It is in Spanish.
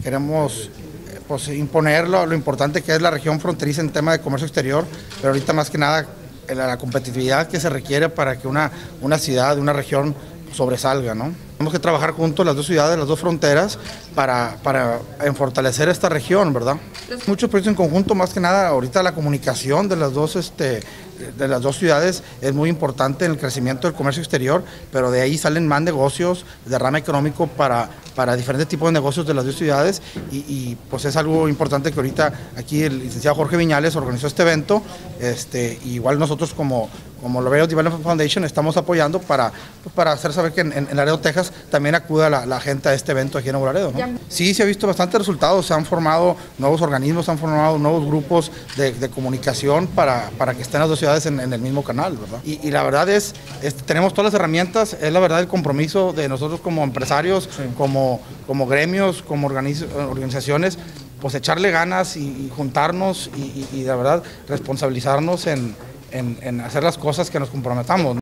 queremos pues, imponer lo importante que es la región fronteriza en tema de comercio exterior, pero ahorita más que nada la competitividad que se requiere para que una ciudad, una región sobresalga, ¿no? Tenemos que trabajar juntos las dos ciudades, las dos fronteras, para fortalecer esta región, ¿verdad? Muchos proyectos en conjunto, más que nada, ahorita la comunicación de las dos ciudades es muy importante en el crecimiento del comercio exterior, pero de ahí salen más negocios, derrame económico para diferentes tipos de negocios de las dos ciudades y pues es algo importante que ahorita aquí el licenciado Jorge Viñales organizó este evento, igual nosotros como Laredo Development Foundation estamos apoyando para hacer saber que en Laredo, Texas también acuda la gente a este evento aquí en Nuevo Laredo, ¿no? Sí, se ha visto bastantes resultados, se han formado nuevos organismos, se han formado nuevos grupos de comunicación para que estén las dos ciudades en el mismo canal, ¿verdad? Y la verdad es tenemos todas las herramientas, es la verdad el compromiso de nosotros como empresarios, sí, como gremios, como organizaciones, pues echarle ganas y juntarnos y la verdad responsabilizarnos en hacer las cosas que nos comprometamos, ¿no?